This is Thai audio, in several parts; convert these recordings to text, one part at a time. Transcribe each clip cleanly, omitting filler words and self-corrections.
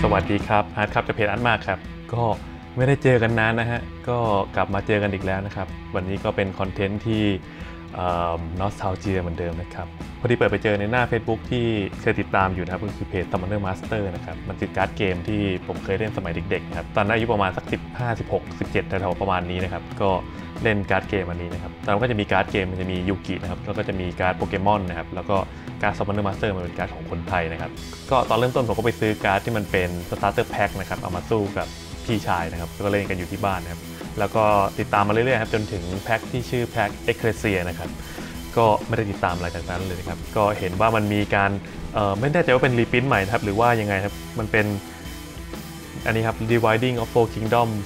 สวัสดีครับอาร์ตครับจากเพจอาร์ตมากครับก็ไม่ได้เจอกันนานนะฮะก็กลับมาเจอกันอีกแล้วนะครับวันนี้ก็เป็นคอนเทนต์ที่นอสทาลเจียเหมือนเดิมนะครับพอดีเปิดไปเจอในหน้า Facebook ที่เคยติดตามอยู่นะครับก็คือเพจ Summoner Master นะครับมันคือการ์ดเกมที่ผมเคยเล่นสมัยเด็กๆนะครับตอนนั้นอายุประมาณสัก15 16 17แถวๆประมาณนี้นะครับก็เล่นการ์ดเกมอันนี้นะครับตอนนั้นก็จะมีการ์ดเกมมันจะมียูกินะครับแล้วก็จะมีการ์ดโปเกมอนนะครับแล้วก็การ์ด Summoner Master มันเป็นการ์ดของคนไทยนะครับก็ตอนเริ่มต้นผมก็ไปซื้อการ์ดที่มันเป็น Starter Pack นะครับเอามาสู้กับพี่ชายนะครับก็เล่นกันอยู่ที่บ้านนะครับแล้วก็ติดตามมาเรื่อยๆครับจนถึงแพ็คที่ชื่อแพ็ค Ecclesia นะครับก็ไม่ได้ติดตามอะไรจากนั้นเลยนะครับก็เห็นว่ามันมีการไม่แน่ใจว่าเป็นรีพิ้นใหม่นะครับหรือว่ายังไงครับมันเป็นอันนี้ครับ Dividing of Four Kingdoms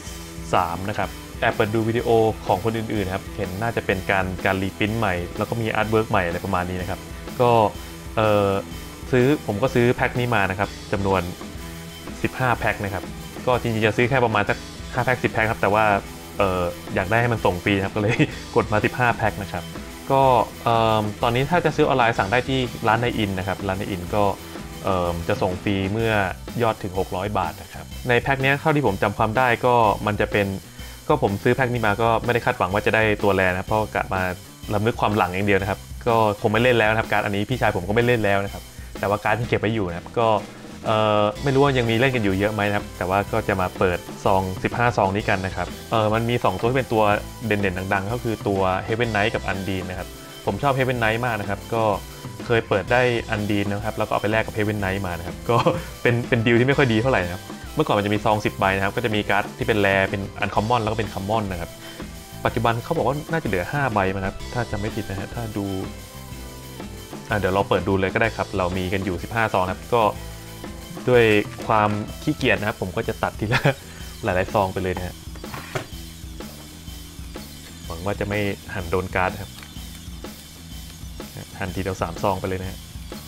3นะครับแอบเปิดดูวิดีโอของคนอื่นๆครับเห็นน่าจะเป็นการรีพิ้นใหม่แล้วก็มีอาร์ตเวิร์กใหม่อะไรประมาณนี้นะครับก็ผมก็ซื้อแพ็คนี้มานะครับจำนวน15แพ็คนะครับก็จริงๆจะซื้อแค่ประมาณสัก5แพ็ค10แพ็คครับแต่ว่าอยากได้ให้มันส่งฟรีนะครับก็เลยกดมา15แพ็คนะครับก็ตอนนี้ถ้าจะซื้อออนไลน์สั่งได้ที่ร้านในอินนะครับร้านในอินก็จะส่งฟรีเมื่อยอดถึง600 บาทนะครับในแพ็คนี้เท่าที่ผมจำความได้ก็มันจะเป็นก็ผมซื้อแพ็คนี้มาก็ไม่ได้คาดหวังว่าจะได้ตัวแรนะเพราะกะมาลำลึกความหลังอย่างเดียวนะครับก็ผมไม่เล่นแล้วนะครับการอันนี้พี่ชายผมก็ไม่เล่นแล้วนะครับแต่ว่าการที่เก็บไว้อยู่นะครับก็ไม่รู้ว่ายังมีเล่นกันอยู่เยอะไหมนะครับแต่ว่าก็จะมาเปิดซอง15ซองนี้กันนะครับมันมี2ตัวที่เป็นตัวเด่นๆดังๆก็คือตัว Heaven Knight กับ Undine นะครับผมชอบ Heaven Knight มากนะครับก็เคยเปิดได้ Undine นะครับแล้วก็เอาไปแลกกับ Heaven Knight มานะครับก็เป็นดีลที่ไม่ค่อยดีเท่าไหร่นะครับเมื่อก่อนมันจะมีซอง10 ใบนะครับก็จะมีการ์ดที่เป็นแรเป็น Uncommon แล้วก็เป็น Common นะครับปัจจุบันเขาบอกว่าน่าจะเหลือ5 ใบนะครับถ้าจำไม่ผิดนะฮะถ้าดูเดี๋ยวเราเปิดดูเลยก็ได้ครับเรามีกันอยู่15ซองนะครับก็ด้วยความขี้เกียจนะครับผมก็จะตัดทีละหลายๆซองไปเลยนะฮะหวังว่าจะไม่หั่นโดนการ์ดครับหั่นทีเดียว3ซองไปเลยนะฮะ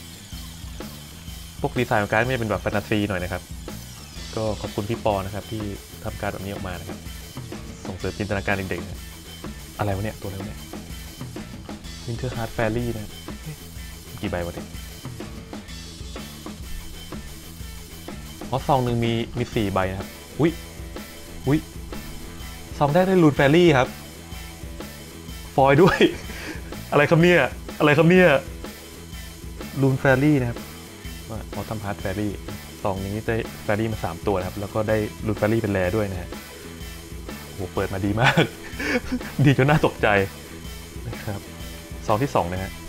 พวกดีไซน์ของการ์ดไม่เป็นแบบแฟนตาซีหน่อยนะครับก็ขอบคุณพี่ปอนะครับที่ทำการ์ดแบบนี้ออกมานะครับส่งเสริมจินตนาการเด็กๆนะอะไรวะเนี่ยตัวอะไรวะเนี่ย Winter Heart Fairy นะกี่ใบวะเนี่ยซองหนึ่งมี4 ใบนะครับอุ้ยซองได้ลูนแฟรี่ครับฟอยด้วย อะไรครับเนี่ยลูนแฟรี่นะครับออทัมฮาร์ดแฟรี่ซองนี้ได้แฟรี่มา3 ตัวนะครับแล้วก็ได้ลูนแฟรี่เป็นแรด้วยนะฮะโหเปิดมาดีมาก ดีจนน่าตกใจนะครับซองที่2นะฮะ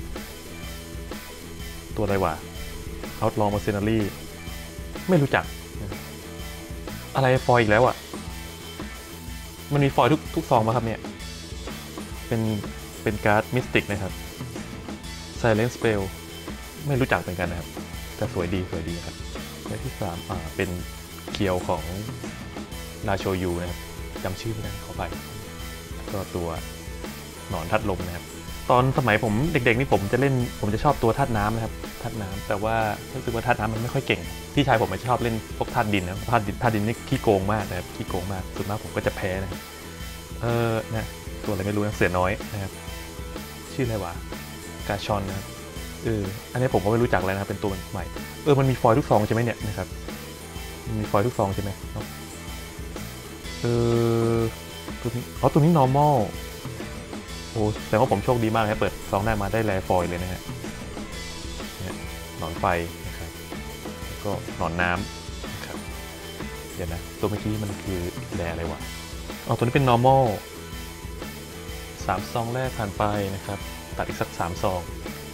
ตัวอะไรวะ Outlaw Mercenary ไม่รู้จักอะไรฟอยอีกแล้วอ่ะมันมีฟอยทุกซองมาครับเนี่ยเป็นการ์ดมิสติกนะครับ Silent Spell ไม่รู้จักเหมือนกันนะครับแต่สวยดีครับและที่3เป็นเคียวของราโชยูนะครับจำชื่อไม่ได้ขอไปก็ตัวหนอนธาตุลมนะครับตอนสมัยผมเด็กๆนี่ผมจะชอบตัวธาตุน้ำนะครับธาตุน้ำแต่ว่ารู้สึกว่าธาตุน้ำมันไม่ค่อยเก่งพี่ชายผมไม่ชอบเล่นพวกธาตุดินนะธาตุดินนี่ขี้โกงมากนะครับขี้โกงมากสุดมากผมก็จะแพ้นะครับนะตัวอะไรไม่รู้นะเสือน้อยนะครับชื่ออะไรวะกาชอนนะครับอันนี้ผมก็ไม่รู้จักเลยนะครับเป็นตัวใหม่มันมีฟอยล์ทุกซองใช่ไหมเนี่ยนะครับมีฟอยล์ทุกซองใช่ไหมตัวนี้ normal โอ้แต่ว่าผมโชคดีมากครับเปิดซองหน้ามาได้แรฟอยล์เลยนะฮะหนอนไฟนะครับแล้วก็หนอนน้ำนะครับเดี๋ยวนะตัวเมื่อกี้มันคือแรอะไรวะตัวนี้เป็น normal 3 ซองแรกผ่านไปนะครับตัดอีกสัก3 ซอง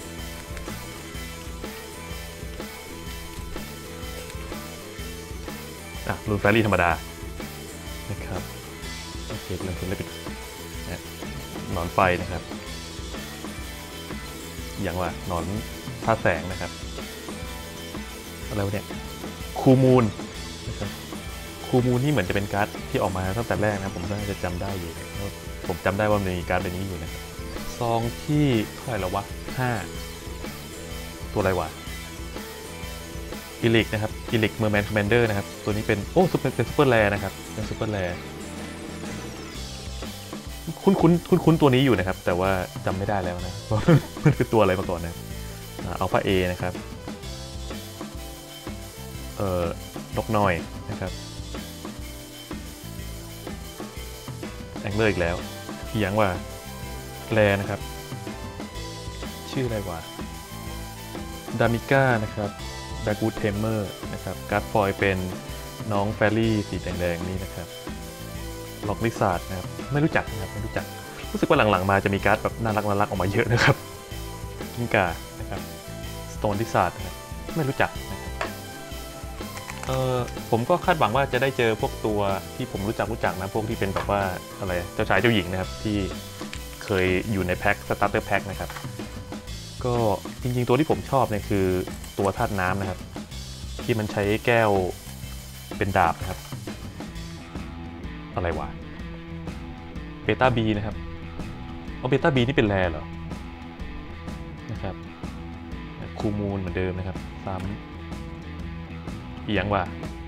รูนแฟรี่ธรรมดานะครับโอเคเริ่มเป็นเลยหนอนไฟนะครับอย่างว่าหนอนท่าแสงนะครับอะไรวะเนี่ยคูมูนนะครับคูมูนนี่เหมือนจะเป็นการ์ดที่ออกมาตั้งแต่แรกนะผมน่าจะจำได้อยู่ผมจำได้ว่ามีการ์ดแบบนี้อยู่นะครับซองที่เท่าไหร่แล้ววะ5ตัวอะไรวะอิลิกนะครับอิลิกเมอร์แมนคอมแมนเดอร์นะครับตัวนี้เป็นเป็นซูเปอร์แรร์นะครับเป็นซูเปอร์แรร์คุ้นตัวนี้อยู่นะครับแต่ว่าจำไม่ได้แล้วนะว่ามันคือตัวอะไรมาก่อนนะอัลฟาเอนะครับนกน้อยนะครับแองเลอร์อีกแล้วอีกอย่างว่าแรนะครับชื่ออะไรวะดามิก้านะครับแบกูเทมเมอร์นะครับการ์ดฟอยเป็นน้องแฟรี่สีแดงๆนี่นะครับล็อกลิซาร์ดนะครับไม่รู้จักนะครับไม่รู้จักรู้สึกว่าหลังๆมาจะมีการ์ดแบบน่ารักออกมาเยอะนะครับกิ้งก่านะครับสโตนลิซาร์ดนะครับไม่รู้จักนะครับผมก็คาดหวังว่าจะได้เจอพวกตัวที่ผมรู้จักนะพวกที่เป็นแบบว่าอะไรเจ้าชายเจ้าหญิงนะครับที่เคยอยู่ในแพ็คสตาร์เตอร์แพ็คนะครับก็จริงๆตัวที่ผมชอบเนี่ยคือตัวธาตุน้ำนะครับที่มันใช้แก้วเป็นดาบนะครับอะไรวะเบต้าบีนะครับเบต้าบีนี่เป็นแรเหรอนะครับคูมูลเหมือนเดิมนะครับซ้ำเอียงว่า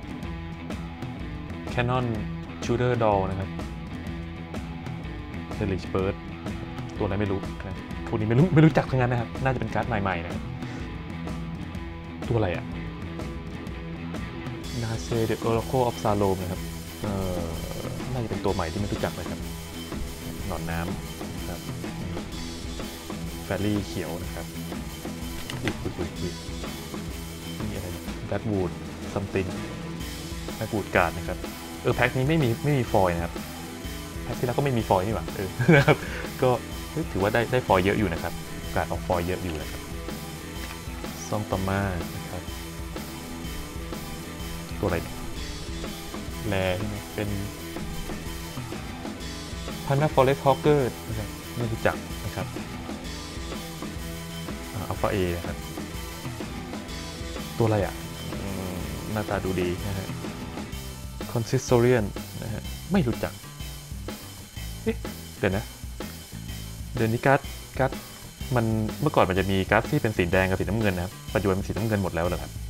แคนนอนชูเดอร์ดอลนะครับเซลิชเบิร์ดตัวอะไรไม่รู้นะพวกนี้ไม่รู้จักทั้งนั้นนะครับน่าจะเป็นการ์ดใหม่ๆนะครับตัวอะไรอะนาเซเดอร์โคออฟซาโลมนะครับน่าจะเป็นตัวใหม่ที่ไม่รู้จักเลยครับหนอนน้ำนะครับแฟรี่เขียวนะครับนี่อะไรแบทวูดซัมติงแบทวูดการ์ดนะครับแพ็คนี้ไม่มีฟอยล์นะครับแพ็คที่แล้วก็ไม่มีฟอยล์นี่หว่านะครับก็ถือว่าได้ฟอยล์เยอะอยู่นะครับการออกฟอยล์เยอะอยู่นะครับซองตอม่านะครับตัวอะไรแรใช่ไหมเป็นพันนาฟอเรสต์ฮอกเกอร์นะครับไม่รู้จักนะครับอัลฟาเอนะครับตัวอะไรอ่ะหน้าตาดูดีนะฮะคอนซิสโซเรียนนะฮะไม่รู้จักเดี๋ยวนะเดี๋ยวนี้การ์ดมันเมื่อก่อนมันจะมีการ์ดที่เป็นสีแดงกับสีน้ำเงินนะครับปัจจุบันเป็นสีน้ำเงินหมดแล้วเหรอครับ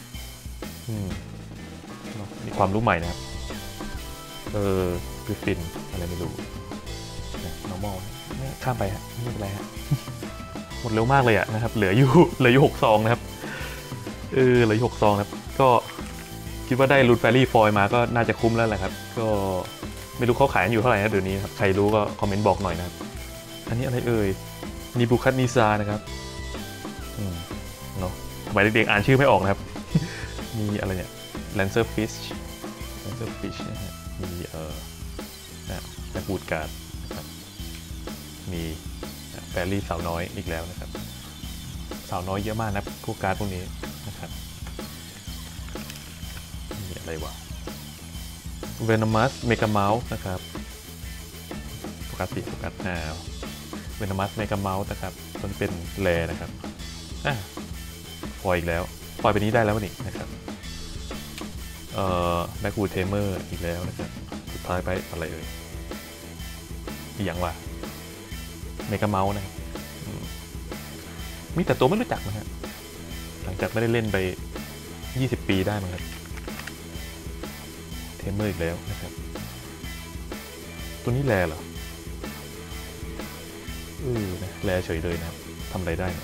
มีความรู้ใหม่นะครับกริฟฟินอะไรไม่รู้normal ข้ามไปฮะไม่เป็นไรฮะหมดเร็วมากเลยอะนะครับเหลืออยู่6 ซองนะครับเหลืออยู่6 ซองครับก็คิดว่าได้รูทแฟรี่ฟอยมาก็น่าจะคุ้มแล้วแหละครับก็ไม่รู้เขาขายอยู่เท่าไหร่นะเดี๋ยวนี้ครับใครรู้ก็คอมเมนต์บอกหน่อยนะครับอันนี้อะไรนิบูคัตนิซานะครับเนาะสมัยเด็กๆอ่านชื่อไม่ออกนะครับมีอะไรเนี่ยแลนเซอร์ฟิชนะฮะมีแบทวูดการ์ดนะครับมีแฟรี่สาวน้อยอีกแล้วนะครับสาวน้อยเยอะมากนะพวกการ์ดพวกนี้นะครับมีอะไรวะเวโนมัสเมกาเมาส์นะครับโฟกัสเวโนมัสเมกาเมาส์นะครับตัวนี้เป็นแรนะครับปล่อยอีกแล้วปล่อยไปนี้ได้แล้วนี่นะครับแบ็กวูดเทมเมอร์อีกแล้วนะครับสุดท้ายไปอะไรอีกอย่างว่าเมกาเมาส์นะครับมีแต่ตัวไม่รู้จักนะฮะหลังจากไม่ได้เล่นไป20 ปีได้มั้งครับเทมเมอร์อีกแล้วนะครับตัวนี้แรเหรอนะแรเฉยเลยนะครับทำอะไรได้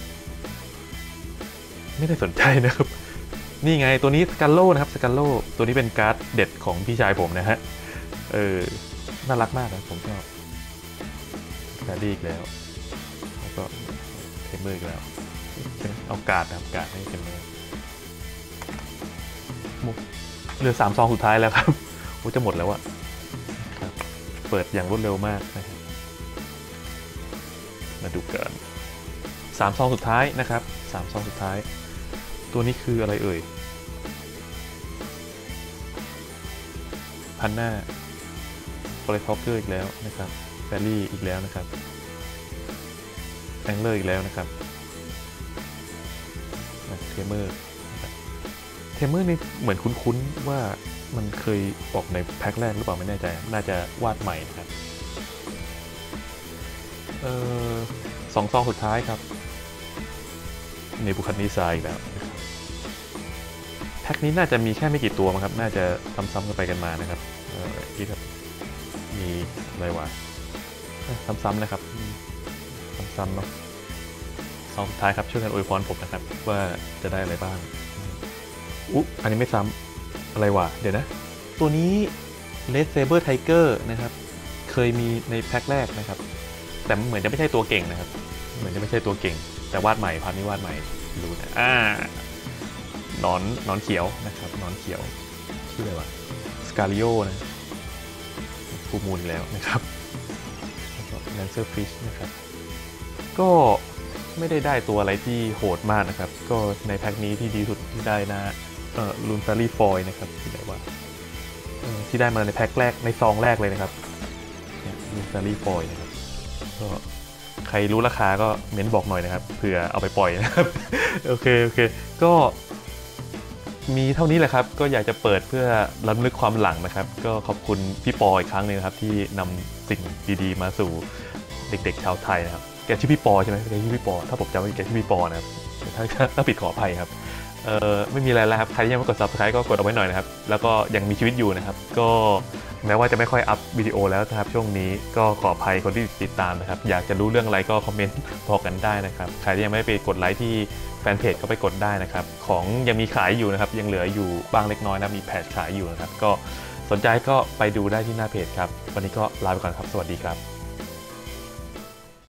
ไม่ได้สนใจนะครับนี่ไงตัวนี้สกัลโลนะครับสกัลโลตัวนี้เป็นการ์ดเด็ดของพี่ชายผมนะฮะน่ารักมากนะผมชอบการ์ดอีกแล้วแล้วก็เทมเมอร์อีกแล้วเอาการ์ดนะครับการ์ดให้เทมเมอร์เหลือ3 ซองสุดท้ายแล้วครับโอ้จะหมดแล้วอะเปิดอย่างรวดเร็วมากนะครับมาดูกัน3 ซองสุดท้ายนะครับ3 ซองสุดท้ายตัวนี้คืออะไรพันหน้าฟอเรสต์ฮอกเกอร์อีกแล้วนะครับแฟรี่อีกแล้วนะครับแองเลอร์อีกแล้วนะครับเทมเมอร์นี่เหมือนคุ้นๆว่ามันเคยออกในแพ็คแรกหรือเปล่าไม่แน่ใจน่าจะวาดใหม่นะครับ2 ซองสุดท้ายครับเนบูคัดนิซาอีกแล้วแพ็คนี้น่าจะมีแค่ไม่กี่ตัวมั้งครับน่าจะซ้ำๆกันไปกันมานะครับที่ครับมีอะไรวะซ้ำๆนะครับซ้ำๆเนาะซองสุดท้ายครับช่วยกันอวยพรผมนะครับว่าจะได้อะไรบ้างอันนี้ไม่ซ้อะไรวะเดี๋ยวนะตัวนี้ Red Saber Tiger นะครับเคยมีในแพ็คแรกนะครับแต่เหมือนจะไม่ใช่ตัวเก่งนะครับเหมือนจะไม่ใช่ตัวเก่งแต่วาดใหม่พันนี้วาดใหม่รู้นะหนอนเขียวนะครับหนอนเขียวชื่ออะไรวะสกาลิโอนะฟูมูลแล้วนะครับแลนเซอร์ฟิชนะครับก็ไม่ได้ตัวอะไรที่โหดมากนะครับก็ในแพ็คนี้ที่ดีสุดที่ได้นะลูนซารีฟอยนะครับที่ไหนว่าที่ได้มาในแพ็คแรกในซองแรกเลยนะครับลูนซารีฟอยนะครับก็ใครรู้ราคาก็เม้นบอกหน่อยนะครับเผื่อเอาไปปล่อยนะครับโอเคก็มีเท่านี้แหละครับก็อยากจะเปิดเพื่อรำลึกความหลังนะครับก็ขอบคุณพี่ปออีกครั้งนึงนะครับที่นำสิ่งดีๆมาสู่เด็กๆชาวไทยนะครับแกชื่อพี่ปอใช่ไหมแกชื่อพี่ปอถ้าผมจำไม่ผิดแกชื่อพี่ปอนะครับถ้าผิดขออภัยครับไม่มีอะไรแล้วครับใครที่ยังไม่กด Subscribe ก็กดเอาไว้หน่อยนะครับแล้วก็ยังมีชีวิตอยู่นะครับก็แม้ว่าจะไม่ค่อยอัพวิดีโอแล้วนะครับช่วงนี้ก็ขออภัยคนที่ติดตามนะครับอยากจะรู้เรื่องอะไรก็คอมเมนต์บอกกันได้นะครับใครที่ยังไม่ไปกดไลค์ที่แฟนเพจก็ไปกดได้นะครับของยังมีขายอยู่นะครับยังเหลืออยู่บ้างเล็กน้อยนะมีแพทขายอยู่นะครับก็สนใจก็ไปดูได้ที่หน้าเพจครับวันนี้ก็ลาไปก่อนครับสวัสดีครับ